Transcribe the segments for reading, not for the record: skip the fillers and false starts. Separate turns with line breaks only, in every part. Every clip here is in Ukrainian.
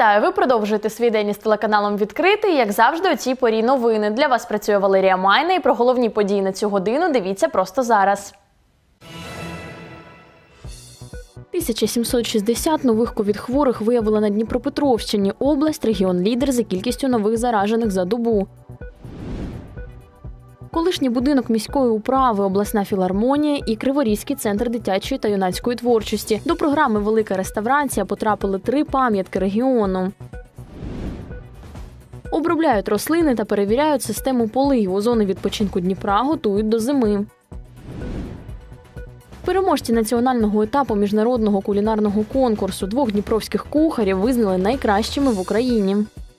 Вітаю! Ви продовжуєте свій день із телеканалом «Відкритий». Як завжди, у цій порі новини. Для вас працює Валерія Майна, і про головні події на цю годину дивіться просто зараз. 1760 нових ковід-хворих виявили на Дніпропетровщині. Область – регіон-лідер за кількістю нових заражених за добу. Колишній будинок міської управи, обласна філармонія і Криворізький центр дитячої та юнацької творчості. До програми «Велика реставрація» потрапили 3 пам'ятки регіону. Обробляють рослини та перевіряють систему поливу. Зони відпочинку Дніпра готують до зими. Переможці національного етапу міжнародного кулінарного конкурсу 2 дніпровських кухарів визнали найкращими в Україні.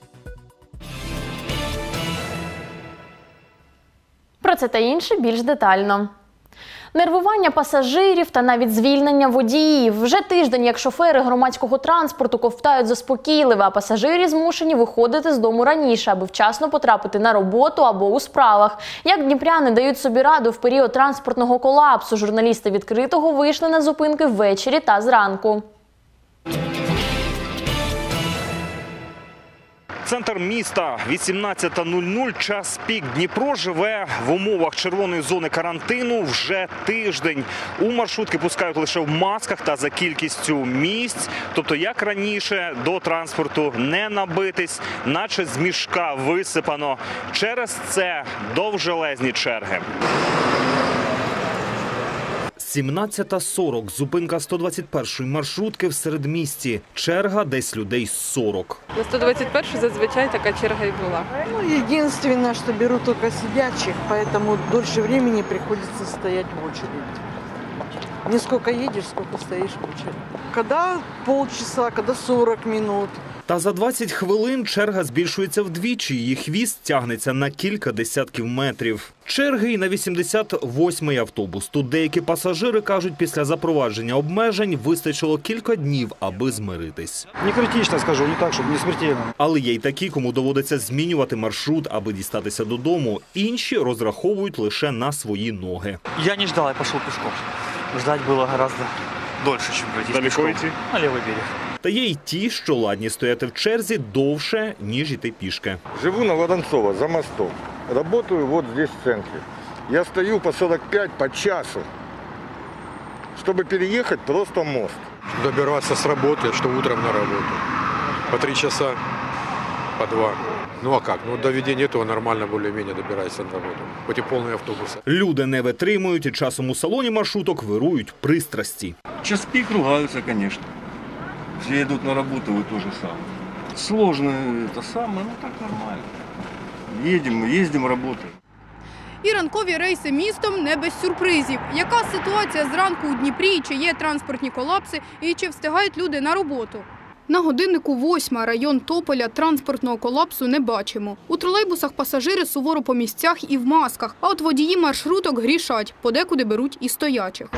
Про це та інше більш детально. Нервування пасажирів та навіть звільнення водіїв. Вже тиждень, як шофери громадського транспорту ковтають заспокійливе, а пасажири змушені виходити з дому раніше, аби вчасно потрапити на роботу або у справах. Як дніпряни дають собі раду в період транспортного колапсу, журналісти «Відкритого» вийшли на зупинки ввечері та зранку.
Центр міста, 18:00, час пік. Дніпро живе в умовах червоної зони карантину вже тиждень. У маршрутки пускають лише в масках та за кількістю місць. Тобто, як раніше, до транспорту не набитись, наче з мішка висипано. Через це довжелезні черги. 17:40. Зупинка 121-ї маршрутки в середмісті. Черга десь людей 40.
На 121-й зазвичай така черга і була.
Единственное, что берут только сидячих, поэтому дольше времени приходится стоять в очереди. Не сколько едешь, сколько стоишь в очереди. Когда полчаса, когда 40 минут.
Та за 20 хвилин черга збільшується вдвічі. Її хвіст тягнеться на кілька десятків метрів. Черги і на 88-й автобус. Тут деякі пасажири кажуть, після запровадження обмежень вистачило кілька днів, аби змиритись.
Не критично, скажу, не так, щоб не смертельно.
Але є й такі, кому доводиться змінювати маршрут, аби дістатися додому. Інші розраховують лише на свої ноги.
Я не ждал, я пошел пешком. Ждать было гораздо дольше, чем пройти пешком. На левый берег.
Та є й ті, що ладні стояти в черзі довше, ніж йти пішки.
Живу на Воронцова, за мостом. Работаю вот здесь в центре. Я стою по 45, по часу, чтобы переехать просто мост.
Добираться с работы, что утром на работу. По 3 часа, по 2. Ну а как? Ну до введения этого нормально более-менее добирается на работу. Хоть и полные автобусы.
Люди не витримують і часом у салоні маршруток вирують пристрасті.
Час пик ругаются, конечно. Все идут на работу, вы тоже самое. Сложно это самое, ну так нормально. Ездим, работаем.
І ранкові рейси містом не без сюрпризів. Яка ситуація зранку у Дніпрі, чи є транспортні колапси і чи встигають люди на роботу? На годиннику 8, район Тополя, транспортного колапсу не бачимо. У тролейбусах пасажири суворо по місцях і в масках, а от водії маршруток грішать, подекуди беруть і стоячих.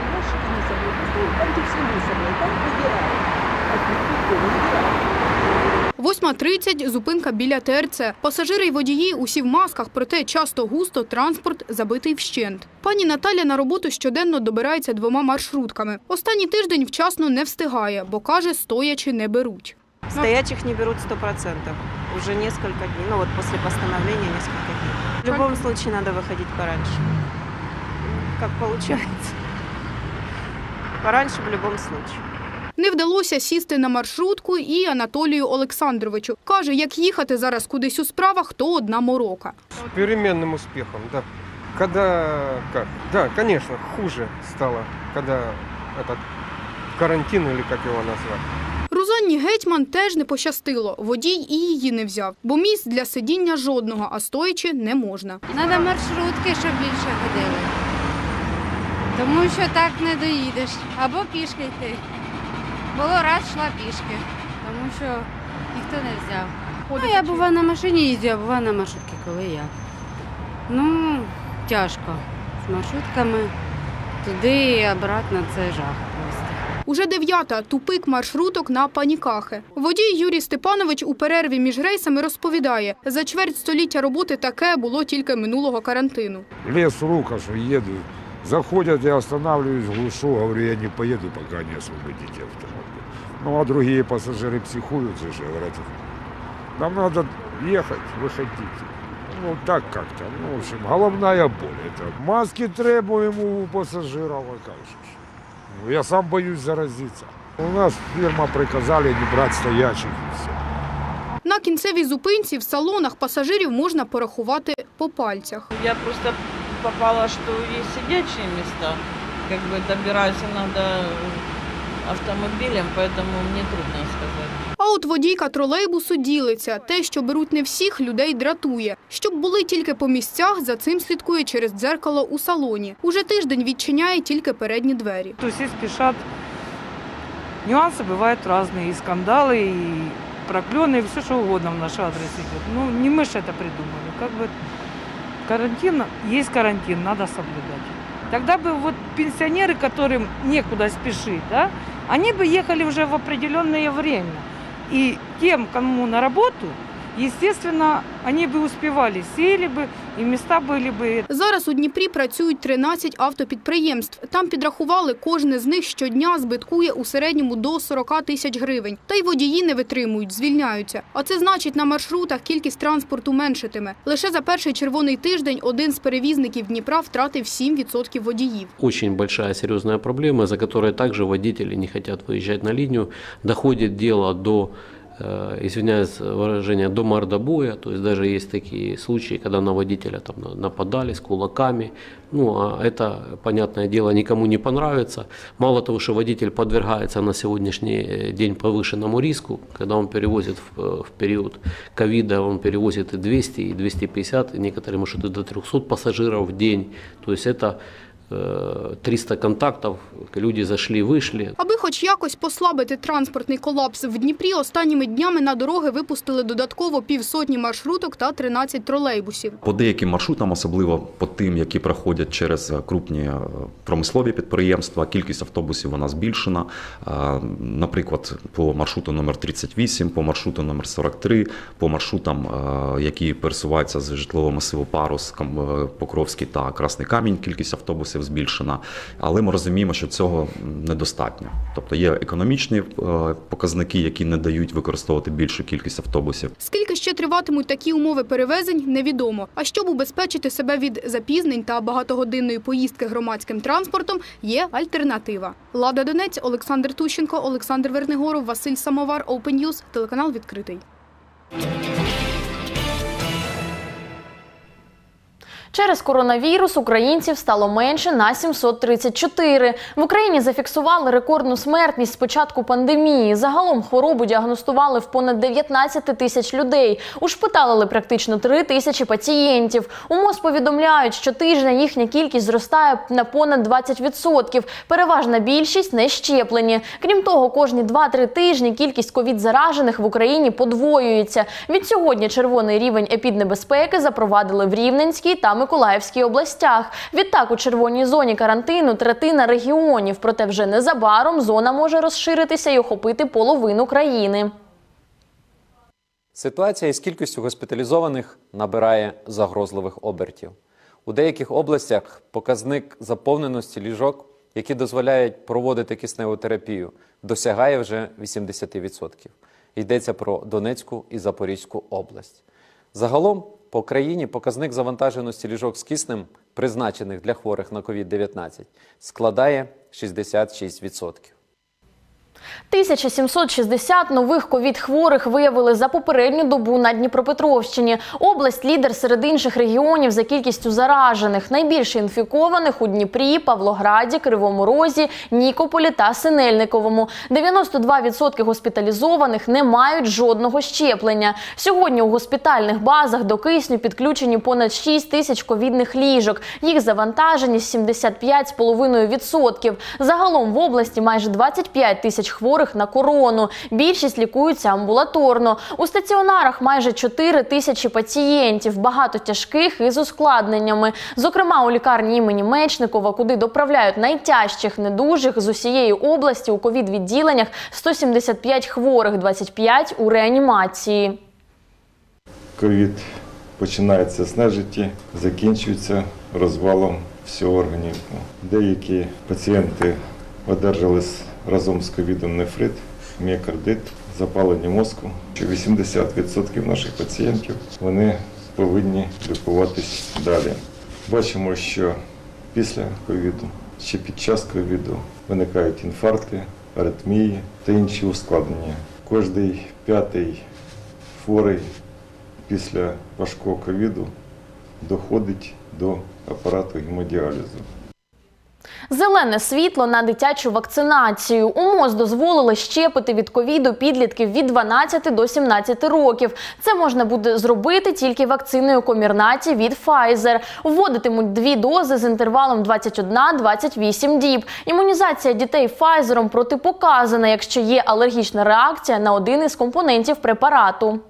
8:30 – зупинка біля ТРЦ. Пасажири й водії усі в масках, проте часто-густо транспорт забитий вщент. Пані Наталя на роботу щоденно добирається 2 маршрутками. Останній тиждень вчасно не встигає, бо, каже, стоячи не беруть.
Стоячих не берут 100%. Уже несколько дней, ну вот после постановления несколько дней. В любом случае надо выходить пораньше. Как получается. Пораньше в любом случае.
Не вдалося сісти на маршрутку і Анатолію Олександровичу. Каже, як їхати зараз кудись у справах, то одна морока.
С переменным успехом, да. Как? Да, конечно, хуже стало, когда этот карантин, или как его назвать.
Рузанні Гетьман теж не пощастило. Водій і її не взяв, бо місць для сидіння жодного, а стоячи не можна.
Треба маршрутки, щоб більше ходили. Тому що так не доїдеш. Або пішки йти. Було раз, йшла пішки, тому що ніхто не взяв. Ну, я буваю на машині їздю, а буваю на маршрутці, коли я. Ну, тяжко. З маршрутками туди і обратно – це жах просто.
Уже 9-та – тупик маршруток на Панікахи. Водій Юрій Степанович у перерві між рейсами розповідає, за чверть століття роботи таке було тільки минулого карантину.
Лес в руку, що їду. Заходять, я останавливаюсь, глушу, говорю, я не поїду, поки не освободите автомобіль. Ну, а другие пассажиры психуют же, говорят, нам надо ехать, выходите. Ну, так как-то. Ну, в общем, головная боль. Это маски требуем у пассажиров, а как же. Ну, я сам боюсь заразиться. У нас фирма приказали не брать стоячих и все.
На кінцевій зупинці в салонах пасажирів можна порахувати по пальцях.
Я просто попала, что есть сидячие места. Как бы добираться надо автомобилем, поэтому мне трудно сказать.
А от водійка тролейбусу ділиться. Те, що беруть не всіх, людей дратує. Щоб були тільки по місцях, за цим слідкує через дзеркало у салоні. Уже тиждень відчиняє тільки передні двері.
Все спешат. Нюансы бывают разные. И скандалы, и проклёны, и все, что угодно в наш адрес идет. Ну, не мы же это придумали. Как бы карантин, есть карантин, надо соблюдать. Тогда бы вот пенсионеры, которым некуда спешить, да, они бы ехали уже в определенное время. И тем, кому на работу, естественно, они бы успевали, сели бы, і міста були б.
Зараз у Дніпрі працюють 13 автопідприємств. Там підрахували, кожне з них щодня збиткує у середньому до 40 тисяч гривень. Та й водії не витримують, звільняються. А це значить, на маршрутах кількість транспорту меншитиме. Лише за перший червоний тиждень один з перевізників Дніпра втратив 7% водіїв.
Очень большая серьезная проблема, за которой также водители не хотят выезжать на линию. Доходит дело до, извиняюсь выражение, до мордобоя. То есть даже есть такие случаи, когда на водителя там нападали с кулаками. Ну, а это, понятное дело, никому не понравится. Мало того, что водитель подвергается на сегодняшний день повышенному риску, когда он перевозит в период ковида, он перевозит и 200, и 250, и некоторые маршруты до 300 пассажиров в день. То есть это 300 контактів, люди зайшли, вийшли.
Аби хоч якось послабити транспортний колапс, в Дніпрі останніми днями на дороги випустили додатково 50 маршруток та 13 тролейбусів.
По деяким маршрутам, особливо по тим, які проходять через крупні промислові підприємства, кількість автобусів вона збільшена. Наприклад, по маршруту номер 38, по маршруту номер 43, по маршрутам, які пересуваються з житлового масиву Парус, Покровський та Красний Камінь, кількість автобусів збільшена, але ми розуміємо, що цього недостатньо. Тобто є економічні показники, які не дають використовувати більшу кількість автобусів.
Скільки ще триватимуть такі умови перевезень, невідомо. А щоб убезпечити себе від запізнень та багатогодинної поїздки громадським транспортом, є альтернатива. Лада Донець, Олександр Тущенко, Олександр Вернигоров, Василь Самовар, Open News, телеканал «Відкритий».
Через коронавірус українців стало менше на 734. В Україні зафіксували рекордну смертність з початку пандемії. Загалом хворобу діагностували в понад 19 тисяч людей. Ушпиталили практично 3 тисячі пацієнтів. У МОЗ повідомляють, що щотижня їхня кількість зростає на понад 20%. Переважна більшість не щеплені. Крім того, кожні 2-3 тижні кількість ковід-заражених в Україні подвоюється. Відсьогодні червоний рівень епіднебезпеки запровадили в Рівненській та Миколаївській областях. Відтак у червоній зоні карантину третина регіонів, проте вже незабаром зона може розширитися і охопити половину країни.
Ситуація із кількістю госпіталізованих набирає загрозливих обертів. У деяких областях показник заповненості ліжок, які дозволяють проводити кисневу терапію, досягає вже 80%. Йдеться про Донецьку і Запорізьку область. Загалом по країні показник завантаженості ліжок з киснем, призначених для хворих на COVID-19, складає 66%.
1760 нових ковід-хворих виявили за попередню добу на Дніпропетровщині. Область – лідер серед інших регіонів за кількістю заражених. Найбільше інфікованих у Дніпрі, Павлограді, Кривому Розі, Нікополі та Синельниковому. 92% госпіталізованих не мають жодного щеплення. Сьогодні у госпітальних базах до кисню підключені понад 6 тисяч ковідних ліжок. Їх завантаженість 75,5%. Загалом в області майже 25 тисяч хворих на корону. Більшість лікуються амбулаторно. У стаціонарах майже 4 тисячі пацієнтів, багато тяжких із ускладненнями. Зокрема, у лікарні імені Мечникова, куди доправляють найтяжчих недужих з усієї області, у ковід-відділеннях 175 хворих, 25 у реанімації.
Ковід починається з нежиті, закінчується розвалом всього організму. Деякі пацієнти одержали разом з ковідом нефрит, міокардит, запалення мозку. 80% наших пацієнтів вони повинні лікуватись далі. Бачимо, що після ковіду чи під час ковіду виникають інфаркти, аритмії та інші ускладнення. Кожний 5-й хворий після важкого ковіду доходить до апарату гемодіалізу.
Зелене світло на дитячу вакцинацію. У МОЗ дозволили щепити від ковіду підлітків від 12 до 17 років. Це можна буде зробити тільки вакциною Комірнаті від Pfizer. Вводитимуть 2 дози з інтервалом 21-28 діб. Імунізація дітей Pfizer протипоказана, якщо є алергічна реакція на один із компонентів препарату.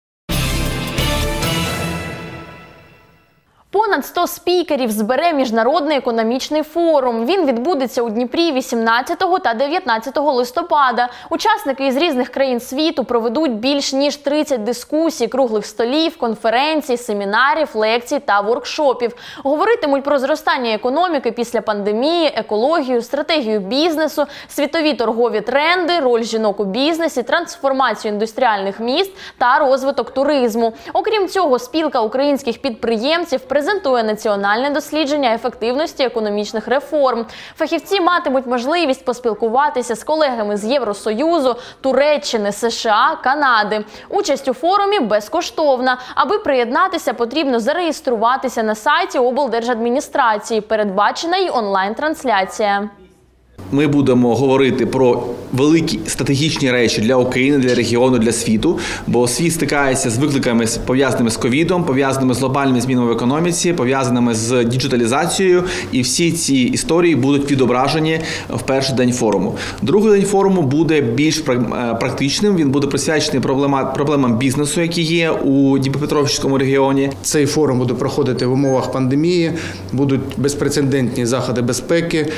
Понад 100 спікерів збере Міжнародний економічний форум. Він відбудеться у Дніпрі 18 та 19 листопада. Учасники із різних країн світу проведуть більш ніж 30 дискусій, круглих столів, конференцій, семінарів, лекцій та воркшопів. Говоритимуть про зростання економіки після пандемії, екологію, стратегію бізнесу, світові торгові тренди, роль жінок у бізнесі, трансформацію індустріальних міст та розвиток туризму. Окрім цього, спілка українських підприємців презентує національне дослідження ефективності економічних реформ. Фахівці матимуть можливість поспілкуватися з колегами з Євросоюзу, Туреччини, США, Канади. Участь у форумі безкоштовна. Аби приєднатися, потрібно зареєструватися на сайті облдержадміністрації. Передбачена й онлайн-трансляція.
Ми будемо говорити про великі стратегічні речі для України, для регіону, для світу, бо світ стикається з викликами, пов'язаними з ковідом, пов'язаними з глобальними змінами в економіці, пов'язаними з діджиталізацією, і всі ці історії будуть відображені в перший день форуму. Другий день форуму буде більш практичним, він буде присвячений проблемам бізнесу, які є у Дніпропетровському регіоні.
Цей форум буде проходити в умовах пандемії, будуть безпрецедентні заходи безпеки.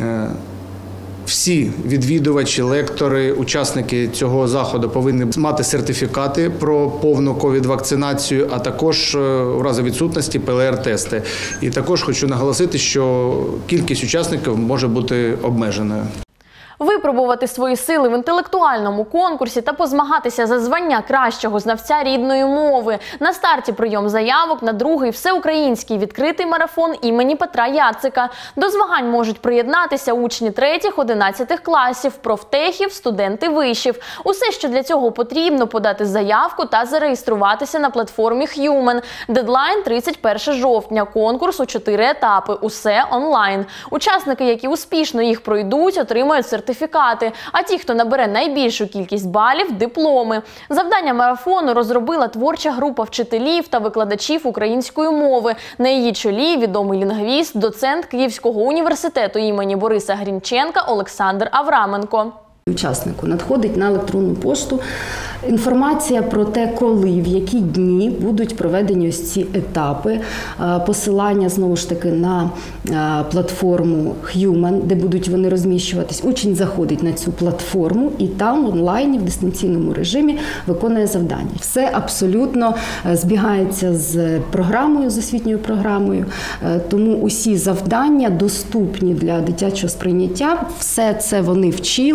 Всі відвідувачі, лектори, учасники цього заходу повинні мати сертифікати про повну ковід-вакцинацію, а також у разі відсутності ПЛР-тести. І також хочу наголосити, що кількість учасників може бути обмеженою.
Випробувати свої сили в інтелектуальному конкурсі та позмагатися за звання кращого знавця рідної мови. На старті прийом заявок на другий всеукраїнський відкритий марафон імені Петра Яцика. До змагань можуть приєднатися учні 3-11 класів, профтехів, студенти вишів. Усе, що для цього потрібно, подати заявку та зареєструватися на платформі Human. Дедлайн 31 жовтня. Конкурс у 4 етапи. Усе онлайн. Учасники, які успішно їх пройдуть, отримають сертифікати, а ті, хто набере найбільшу кількість балів – дипломи. Завдання марафону розробила творча група вчителів та викладачів української мови. На її чолі відомий лінгвіст, доцент Київського університету імені Бориса Грінченка Олександр Авраменко.
Учаснику надходить на електронну пошту інформація про те, коли, в які дні будуть проведені ось ці етапи, посилання, знову ж таки, на платформу Human, де будуть вони розміщуватись. Учень заходить на цю платформу і там в онлайні, в дистанційному режимі виконує завдання. Все абсолютно збігається з програмою, з освітньою програмою, тому усі завдання доступні для дитячого сприйняття, все це вони вчили.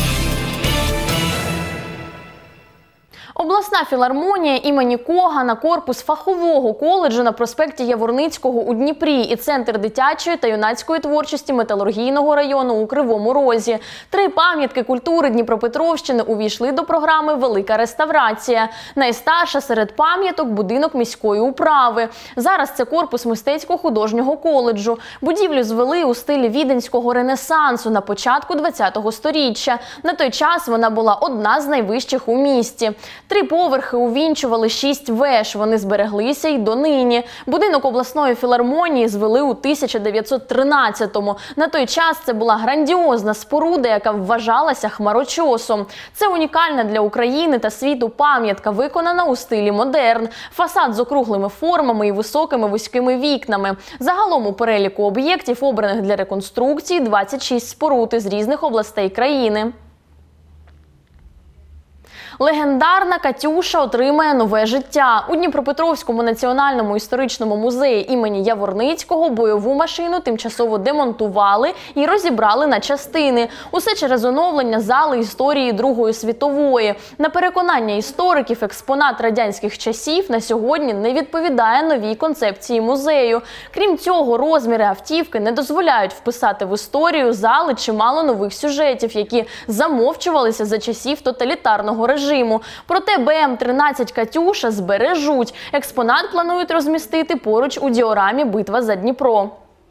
Обласна філармонія імені Когана, корпус фахового коледжу на проспекті Яворницького у Дніпрі і Центр дитячої та юнацької творчості Металургійного району у Кривому Розі. 3 пам'ятки культури Дніпропетровщини увійшли до програми «Велика реставрація». Найстарша серед пам'яток – будинок міської управи. Зараз це корпус мистецько-художнього коледжу. Будівлю звели у стилі віденського ренесансу на початку ХХ століття. На той час вона була одна з найвищих у місті. 3 поверхи увінчували 6 веж, вони збереглися й донині. Будинок обласної філармонії звели у 1913-му. На той час це була грандіозна споруда, яка вважалася хмарочосом. Це унікальна для України та світу пам'ятка, виконана у стилі модерн. Фасад з округлими формами і високими вузькими вікнами. Загалом у переліку об'єктів, обраних для реконструкції, 26 споруд із різних областей країни. Легендарна «Катюша» отримає нове життя. У Дніпропетровському національному історичному музеї імені Яворницького бойову машину тимчасово демонтували і розібрали на частини. Усе через оновлення зали історії Другої світової. На переконання істориків, експонат радянських часів на сьогодні не відповідає новій концепції музею. Крім цього, розміри автівки не дозволяють вписати в історію зали чимало нових сюжетів, які замовчувалися за часів тоталітарного режиму. Проте БМ-13 «Катюша» збережуть. Експонат планують розмістити поруч у діорамі «Битва за Дніпро».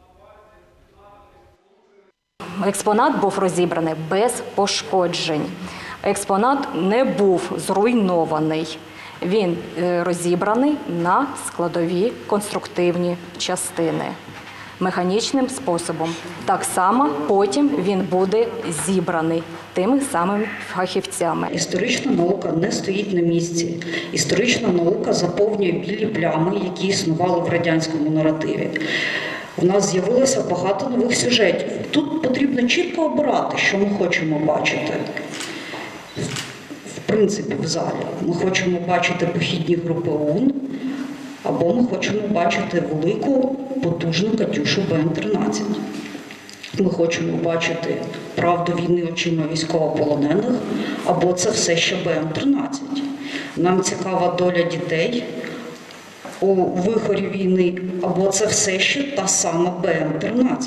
Експонат був розібраний без пошкоджень. Експонат не був зруйнований. Він розібраний на складові конструктивні частини механічним способом. Так само потім він буде зібраний тими самими фахівцями.
Історична наука не стоїть на місці. Історична наука заповнює білі плями, які існували в радянському наративі. У нас з'явилося багато нових сюжетів. Тут потрібно чітко обирати, що ми хочемо бачити. В принципі, в залі. Ми хочемо бачити похідні групи ОУН, або ми хочемо бачити велику, потужну «Катюшу» БМ-13. Ми хочемо бачити правду війни очима військовополонених, або це все ще БМ-13. Нам цікава доля дітей у вихорі війни, або це все ще та сама БМ-13.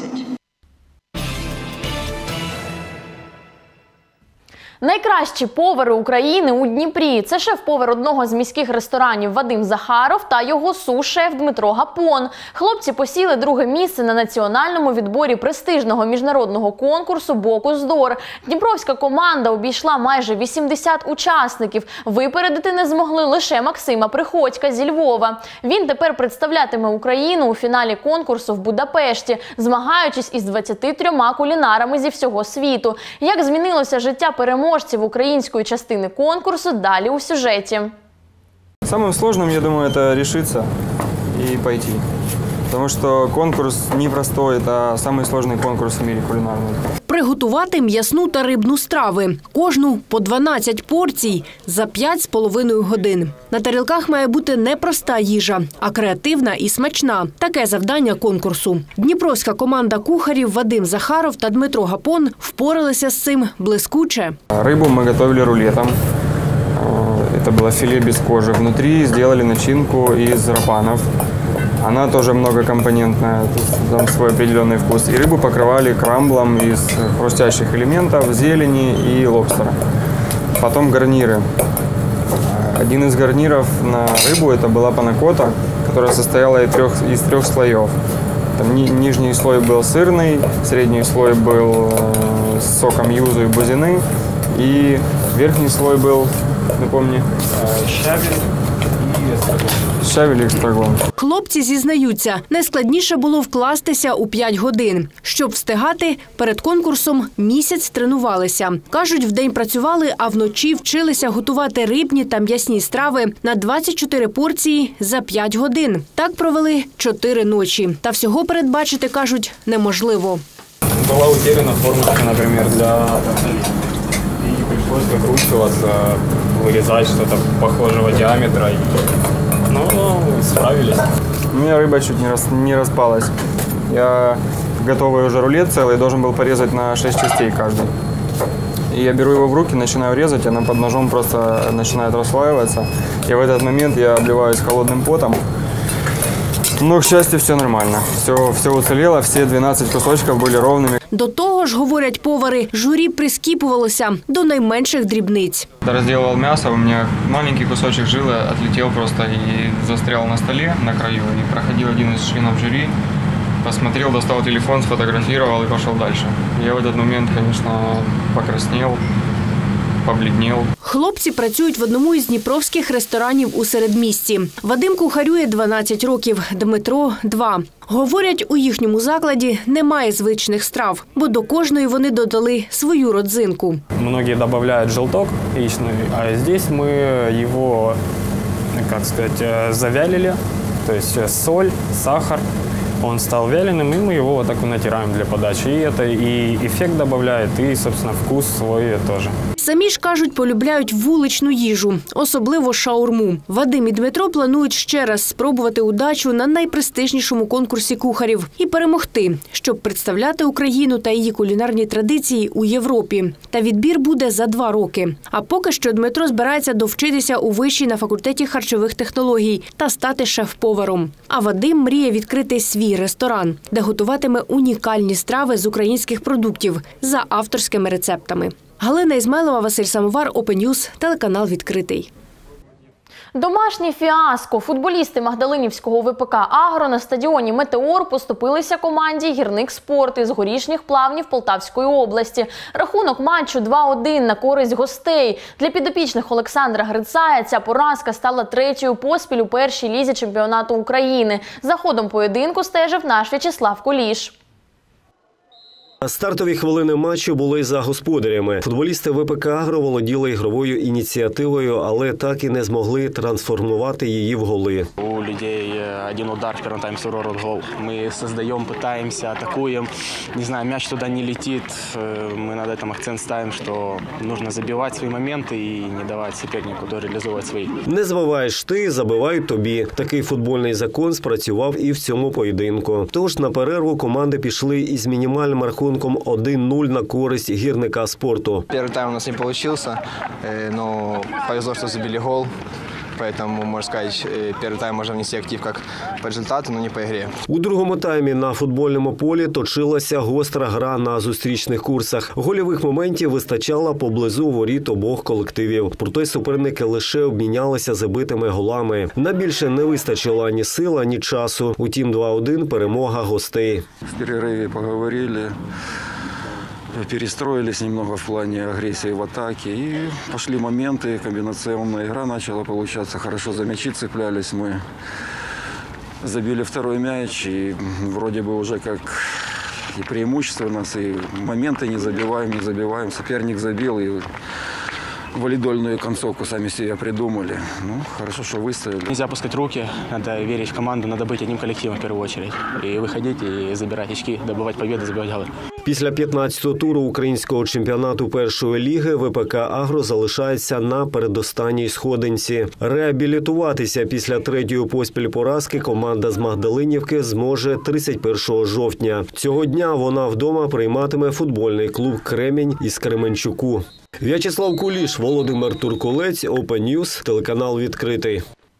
Найкращі повари України у Дніпрі – це шеф-повар одного з міських ресторанів Вадим Захаров та його су-шеф Дмитро Гапон. Хлопці посіли друге місце на національному відборі престижного міжнародного конкурсу «Бокус-Дор». Дніпровська команда обійшла майже 80 учасників. Випередити не змогли лише Максима Приходька зі Львова. Він тепер представлятиме Україну у фіналі конкурсу в Будапешті, змагаючись із 23 кулінарами зі всього світу. Як змінилося життя переможців української частини конкурсу, далі у сюжеті.
Самым сложным, я думаю, это решиться и пойти. Потому что конкурс непростой, это самый сложный конкурс в мире кулинарный.
Приготувати м'ясну та рибну страви. Кожну по 12 порцій за 5,5 годин. На тарілках має бути не проста їжа, а креативна і смачна. Таке завдання конкурсу. Дніпровська команда кухарів Вадим Захаров та Дмитро Гапон впоралися з цим блискуче.
Рыбу мы готовили рулетом. Это было филе без кожи. Внутри сделали начинку из рапанов. Она тоже многокомпонентная, там свой определенный вкус. И рыбу покрывали крамблом из хрустящих элементов, зелени и лобстера. Потом гарниры. Один из гарниров на рыбу это была панакота, которая состояла из трех слоев. Там нижний слой был сырный, средний слой был с соком юзу и бузины, и верхний слой был, напомни, щавель і екстрагон.
Хлопці зізнаються, найскладніше було вкластися у 5 годин. Щоб встигати, перед конкурсом місяць тренувалися. Кажуть, вдень працювали, а вночі вчилися готувати рибні та м'ясні страви на 24 порції за 5 годин. Так провели 4 ночі. Та всього передбачити, кажуть, неможливо.
Була утеряна формочка, наприклад, для... І прийшлося викручуватися, вирізати щось похожого діаметра. Ну, справились. У меня рыба чуть не распалась. Я готовый уже рулет целый, должен был порезать на 6 частей каждый. И я беру его в руки, начинаю резать, она под ножом просто начинает расслаиваться. И в этот момент я обливаюсь холодным потом. Но, к счастью, все нормально. Все уцелело, все 12 кусочков были ровными.
До того ж, говорять повари, журі прискіпувалося до найменших дрібниць.
Когда разделывал мясо, у меня маленький кусочек жилы отлетел просто и застрял на столе на краю. И проходил один из членов жюри, посмотрел, достал телефон, сфотографировал и пошел дальше. Я в этот момент, конечно, покраснел, побледнел.
Хлопці працюють в одному із дніпровських ресторанів у середмісті. Вадим кухарює 12 років, Дмитро – 2. Говорять, у їхньому закладі немає звичних страв, бо до кожної вони додали свою родзинку.
Многие добавляют желток яичный, а здесь мы его, как сказать, завялили, то есть соль, сахар. он стал вяленым, и мы его вот так натираем для подачи. И это и эффект добавляет, и, собственно, вкус свой тоже.
Самі ж, кажуть, полюбляють вуличну їжу, особливо шаурму. Вадим і Дмитро планують ще раз спробувати удачу на найпрестижнішому конкурсі кухарів і перемогти, щоб представляти Україну та її кулінарні традиції у Європі. Та відбір буде за 2 роки. А поки що Дмитро збирається довчитися у виші на факультеті харчових технологій та стати шеф-поваром. А Вадим мріє відкрити свій ресторан, де готуватиме унікальні страви з українських продуктів за авторськими рецептами. Галина Ізмайлова, Василь Самовар, Open News, телеканал «Відкритий».
Домашнє фіаско. Футболісти Магдалинівського ВПК «Агро» на стадіоні «Метеор» поступилися команді «Гірник Спорт» із Горішніх Плавнів Полтавської області. Рахунок матчу 2-1 на користь гостей. Для підопічних Олександра Грицая ця поразка стала 3-ю поспіль у першій лізі чемпіонату України. За ходом поєдинку стежив наш В'ячеслав Куліш.
Стартові хвилини матчу були за господарями. Футболісти ВПК «Агро» володіли ігровою ініціативою, але так і не змогли трансформувати її в голи.
У людей один удар в первом тайме, второй гол. Мы создаем, пытаемся, атакуем. Не знаю, мяч туда не летит. Мы на этом акцент ставим, что нужно забивать свои моменты и не давать сопернику реализовывать свои.
Не забиваєш ти, забивають тобі. Такий футбольний закон спрацював і в цьому поєдинку. Тож на перерву команди пішли із мінімальним рахунком 1-0 на користь Гірника Спорту.
Первый тайм у нас не получился, но повезло, что забили гол. Поэтому, можно сказать, первый тайм можно внести актив как по результату, но не по игре.
У другому таймі на футбольному полі точилася гостра гра на зустрічних курсах. Гольових моментів вистачало поблизу воріт обох колективів. Проте суперники лише обмінялися забитими голами. На більше не вистачило ані сил, ані часу. Утім, 2-1 перемога гостей.
В перерыве поговорили. Перестроились немного в плане агрессии в атаке. И пошли моменты, комбинационная игра начала получаться. Хорошо за мячи цеплялись мы. Забили второй мяч. И вроде бы уже как и преимущество у нас, и моменты не забиваем. Соперник забил, и валидольную концовку сами себе придумали. Ну, хорошо, что выставили.
Нельзя опускать руки, надо верить в команду, надо быть одним коллективом в первую очередь. И выходить, и забирать очки, добывать победы, забивать голы.
Після 15-го туру українського чемпіонату першої ліги ВПК «Агро» залишається на передостанній сходинці. Реабілітуватися після 3-ї поспіль поразки команда з Магдалинівки зможе 31 жовтня. Цього дня вона вдома прийматиме футбольний клуб «Кремінь» із Кременчуку. В'ячеслав Куліш, Володимир Турколець, Open News, телеканал «Відкритий».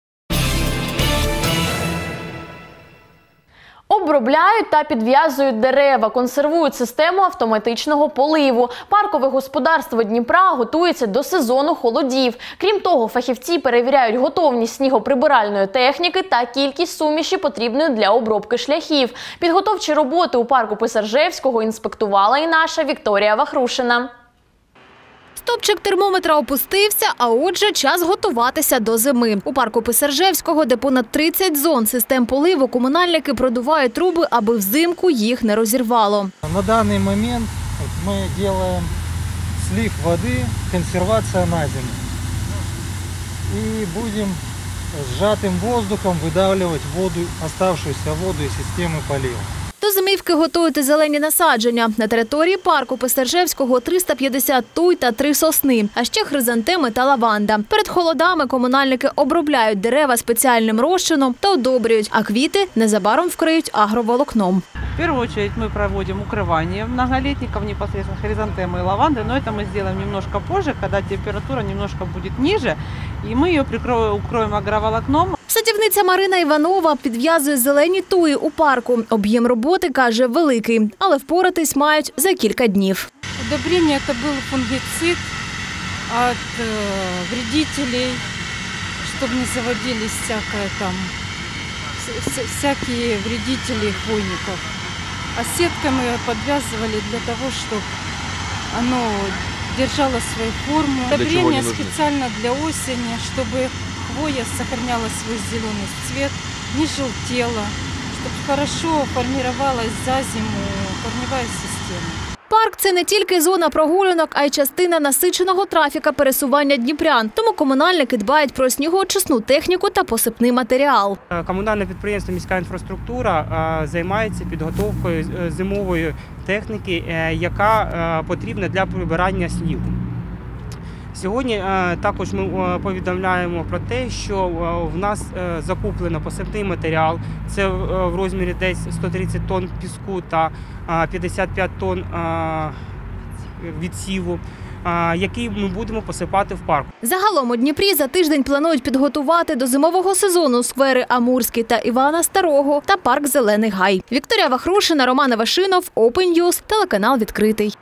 Обробляють та підв'язують дерева, консервують систему автоматичного поливу. Паркове господарство Дніпра готується до сезону холодів. Крім того, фахівці перевіряють готовність снігоприбиральної техніки та кількість суміші, потрібної для обробки шляхів. Підготовчі роботи у парку Писаржевського інспектувала і наша Вікторія Вахрушина.
Стопчик термометра опустився, а отже, час готуватися до зими. У парку Писаржевського, де понад 30 зон систем поливу, комунальники продувають труби, аби взимку їх не розірвало.
На даний момент ми робимо слив води, консервація на зиму. І будемо зжатим воздухом видавлювати воду, залишившуюся воду із системи поливу.
До зимівки готують і зелені насадження. На території парку Писаржевського 350 туй та 3 сосни, а ще хризантеми та лаванда. Перед холодами комунальники обробляють дерева спеціальним розчином та одобрюють, а квіти незабаром вкриють агроволокном.
В первую очередь мы проводим укрывание многолетников, непосредственно хризантемы и лаванды, но это мы сделаем немножко позже, когда температура немножко будет ниже, и мы ее укроем агроволокном.
Садівниця Марина Іванова підв'язує зелені туї у парку. Об'єм роботи, каже, великий, але впоратись мають за кілька днів.
Удобрение – это был фунгицид от вредителей, чтобы не заводились всякие вредители хвойников. А сеткой мы подвязывали для того, чтобы оно держало свою форму. Удобрение специально для осени, чтобы хвоя сохраняла свой зеленый цвет, не желтела, чтобы хорошо формировалась за зиму корневая система.
Парк – це не тільки зона прогулянок, а й частина насиченого трафіка пересування дніпрян. Тому комунальники дбають про снігоочисну техніку та посипний матеріал.
Комунальне підприємство «Міська інфраструктура» займається підготовкою зимової техніки, яка потрібна для прибирання снігу. Сьогодні також ми повідомляємо про те, що в нас закуплено посипний матеріал. Це в розмірі десь 130 тонн піску та 55 тонн відсіву, який ми будемо посипати в парку.
Загалом у Дніпрі за тиждень планують підготувати до зимового сезону сквери Амурський та Івана Старого та парк Зелений Гай. Вікторія Вахрушина, Роман Авашинов, Open News, телеканал «Відкритий».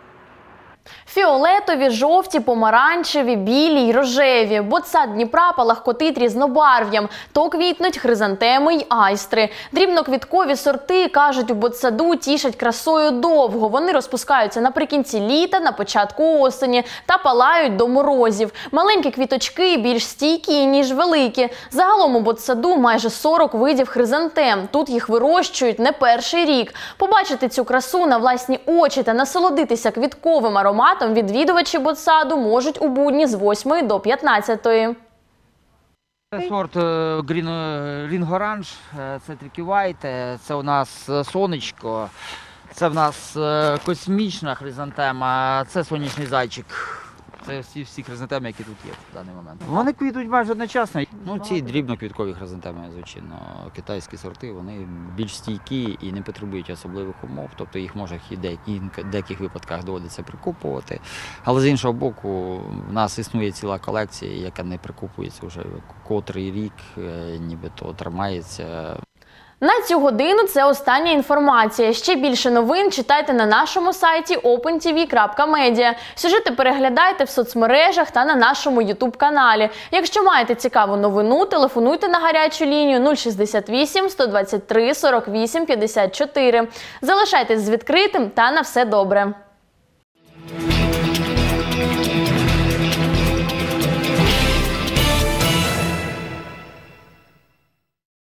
Фіолетові, жовті, помаранчеві, білі й рожеві. Ботсад Дніпра палахкотить різнобарв'ям. То квітнуть хризантеми й айстри. Дрібноквіткові сорти, кажуть, у ботсаду тішать красою довго. Вони розпускаються наприкінці літа, на початку осені та палають до морозів. Маленькі квіточки більш стійкі, ніж великі. Загалом у ботсаду майже 40 видів хризантем. Тут їх вирощують не перший рік. Побачити цю красу на власні очі та насолодитися квітковим ароматом відвідувачі ботсаду можуть у будні з 8 до 15.
Це сорт Ring Orange, це Tricky White, це у нас сонечко, це в нас космічна хризантема, це сонячний зайчик. Це всі хризантеми, які тут є в даний момент. Вони квітуть майже одночасно. Ці дрібноквіткові хризантеми, звичайно, китайські сорти, вони більш стійкі і не потребують особливих умов. Тобто їх може в деяких випадках доводиться прикупувати. Але з іншого боку, в нас існує ціла колекція, яка не прикупується вже котрий рік, нібито тримається.
На цю годину це остання інформація. Ще більше новин читайте на нашому сайті opentv.media. Сюжети переглядайте в соцмережах та на нашому YouTube-каналі. Якщо маєте цікаву новину, телефонуйте на гарячу лінію 068 123 48 54. Залишайтесь з відкритим та на все добре.